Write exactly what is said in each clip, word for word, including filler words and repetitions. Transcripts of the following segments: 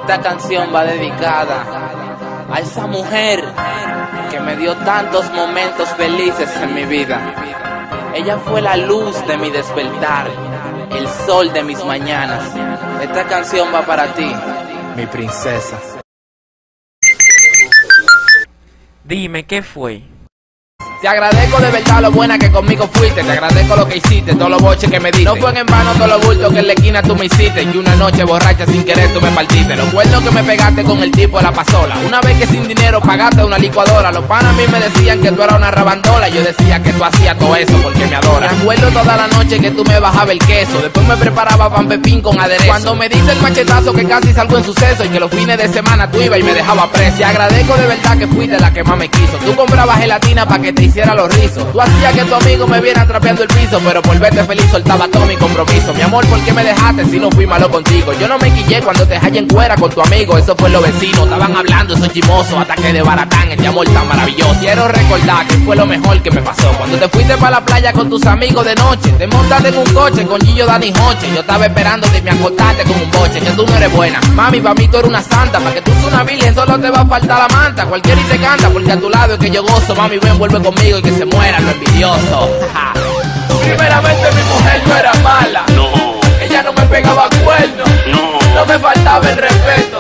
Esta canción va dedicada a esa mujer que me dio tantos momentos felices en mi vida. Ella fue la luz de mi despertar, el sol de mis mañanas. Esta canción va para ti, mi princesa. Dime, ¿qué fue? Te agradezco de verdad lo buena que conmigo fuiste. Te agradezco lo que hiciste, todos los boches que me diste. No fue en vano todos los bultos que en la esquina tú me hiciste. Y una noche borracha sin querer tú me partiste. Los cuernos que me pegaste con el tipo de la pasola. Una vez que sin dinero pagaste una licuadora. Los panas a mí me decían que tú eras una rabandola. Yo decía que tú hacías todo eso porque me adoras. Me acuerdo toda la noche que tú me bajabas el queso. Después me preparaba pan pepín con aderezo. Cuando me diste el machetazo que casi salgo en suceso. Y que los fines de semana tú ibas y me dejaba preso. Te agradezco de verdad que fuiste la que más me quiso. Tú comprabas gelatina para que te hiciera los rizos. Tú hacías que tu amigo me viera trapeando el piso, pero por verte feliz soltaba todo mi compromiso. Mi amor, ¿por qué me dejaste si no fui malo contigo? Yo no me quillé cuando te hallé en cuera con tu amigo. Eso fue los vecinos, estaban hablando esos chimosos. Hasta que desbaratan este amor tan maravilloso. Quiero recordar que fue lo mejor que me pasó cuando te fuiste para la playa con tus amigos de noche. Te montaste en un coche con Gillo, Dani, Hoche. Yo estaba esperándote y me acostaste con un boche. Que tú no eres buena, mami, para mí tú eres una santa. Para que tú seas una virgen solo te va a faltar la manta. Cualquiera y te canta porque a tu lado es que yo gozo. Mami, ven, vuelve conmigo y que se muera lo envidioso. Primeramente mi mujer no era mala. No. Ella no me pegaba cuernos. No. No me faltaba el respeto.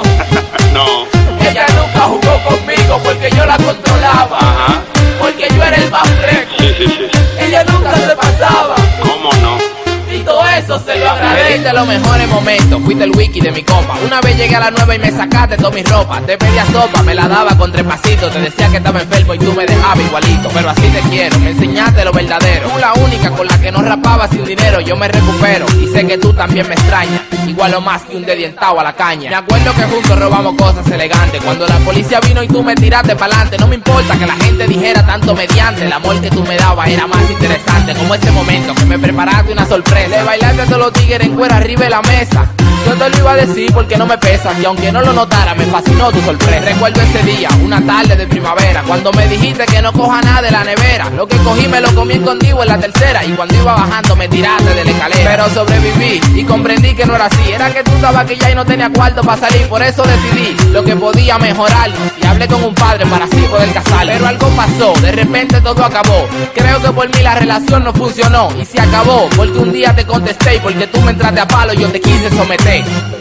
No. Ella nunca jugó conmigo porque yo la controlaba. Ajá. Porque yo era el más fresco. Sí, sí, sí. Ella nunca se pasaba. ¿Cómo no? Y todo eso se lo agradezco. De los mejores momentos, fuiste el wiki de mi copa. Una vez llegué a la nueva y me sacaste toda mi ropa. Te pedía sopa, me la daba con tres pasitos. Te decía que estaba enfermo y tú me dejabas igualito. Pero así te quiero, me enseñaste lo verdadero. Tú la única con la que no rapaba sin dinero. Yo me recupero y sé que tú también me extrañas. Igual o más que un dedientado a la caña. Me acuerdo que juntos robamos cosas elegantes. Cuando la policía vino y tú me tiraste pa'lante. No me importa que la gente dijera tanto mediante. El amor que tú me dabas era más interesante. Como ese momento que me preparaste una sorpresa. Le bailaste a todos los tigres en cuera arriba de la mesa. Yo te lo iba a decir porque no me pesa. Y aunque no lo notara me fascinó tu sorpresa. Recuerdo ese día, una tarde de primavera, cuando me dijiste que no coja nada de la nevera. Lo que cogí me lo comí escondido en la tercera. Y cuando iba bajando me tiraste de la escalera. Pero sobreviví y comprendí que no era así. Era que tú estabas aquí ya y no tenía cuarto para salir. Por eso decidí lo que podía mejorarnos. Y hablé con un padre para así poder casar. Pero algo pasó, de repente todo acabó. Creo que por mí la relación no funcionó. Y se acabó porque un día te contesté y porque tú me entraste a palo y yo te quise someter.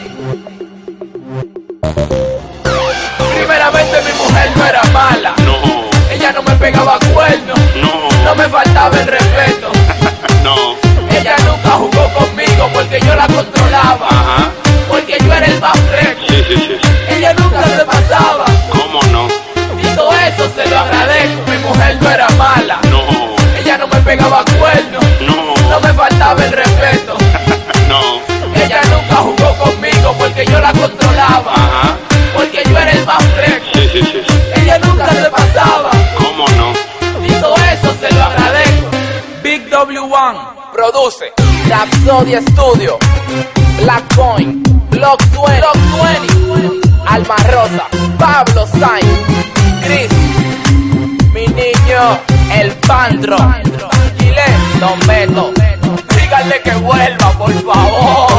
Primeramente mi mujer no era mala. No. Ella no me pegaba cuernos. No. No me faltaba el respeto. No. Ella nunca jugó conmigo porque yo la controlaba. Ajá. Porque yo era el más fresco. Sí, sí, sí. Ella nunca se pasaba. ¿Cómo no? Y todo eso se lo agradezco. Mi mujer no era mala. No. Ella no me pegaba cuernos. No. No me faltaba el respeto. No. Ella nunca jugó conmigo porque yo la controlaba. Ajá. Porque yo era el más fresco. Sí, sí, sí. Ella nunca se pasaba. ¿Cómo no? Y todo eso se lo agradezco. Big W uno produce Rapsodia Studio, Black Coin, Block veinte, Alma Rosa, Pablo Sainz, Chris, mi niño, El Pandro, Chile, Don Beto. Díganle que vuelva, por favor.